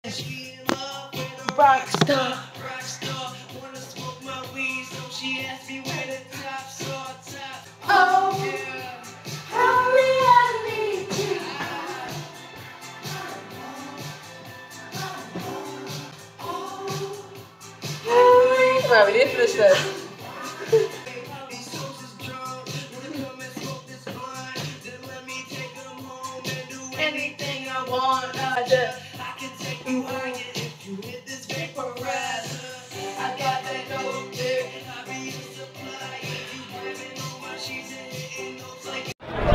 Rockstar. Oh, hurry, I need you. Hurry. Right, we did finish this. Anything I want, I can take you higher if you hit this paper rise. I got that dope there, I'll be your supply. If you grabbing on my sheets and hitting notes like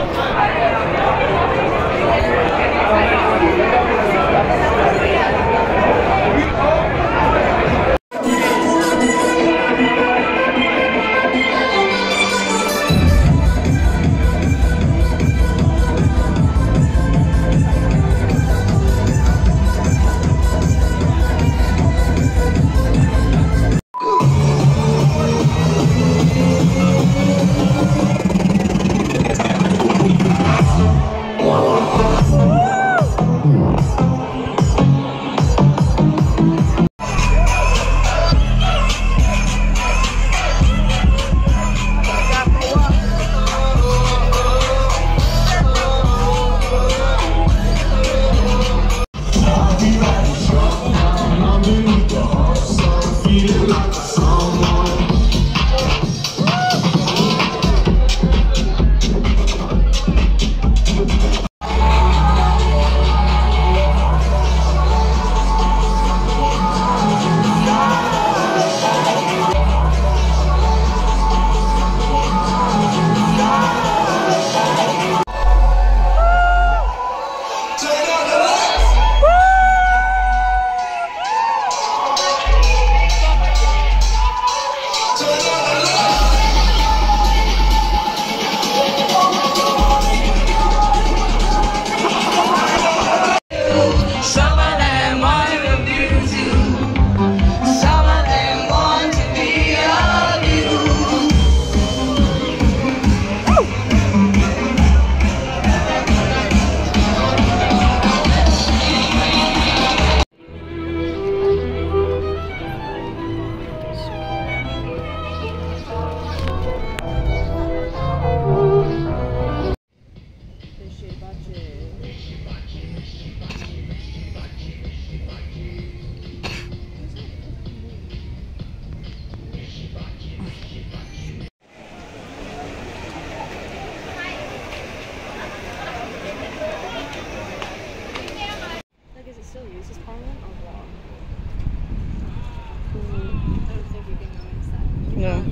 yeah.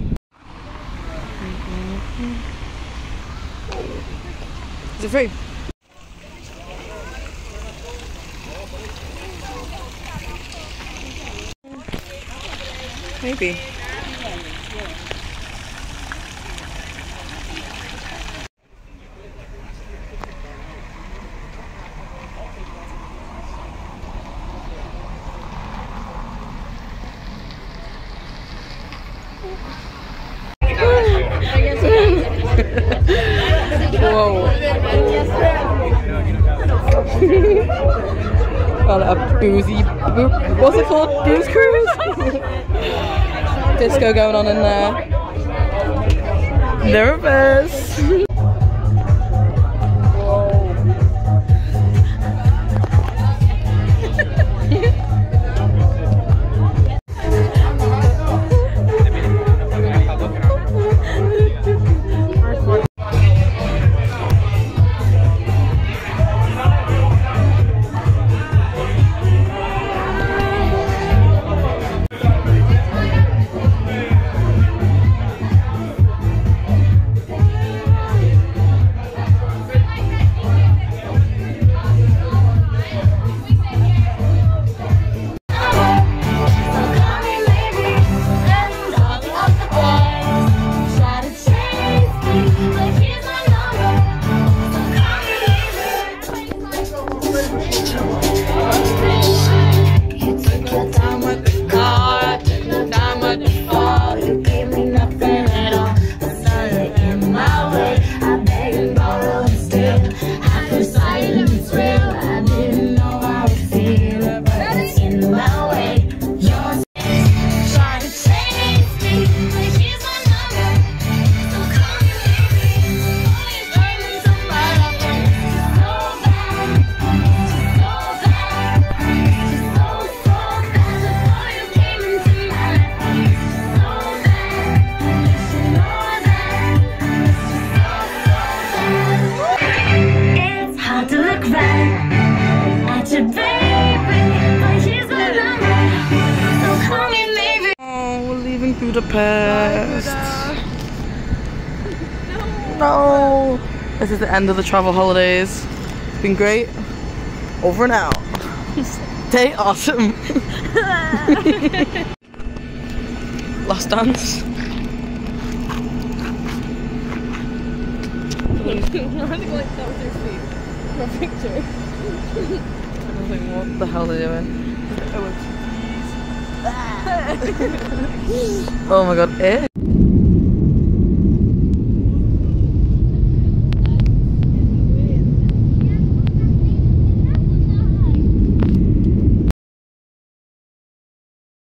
Is it free? Maybe. Whoa. Got a boozy, what's it called? Booze cruise? Disco going on in there. Nervous. Budapest. Bye, No. This is the end of the travel holidays. It's been great. Over and out. Stay awesome. Last dance. What the hell are they doing? Oh my god,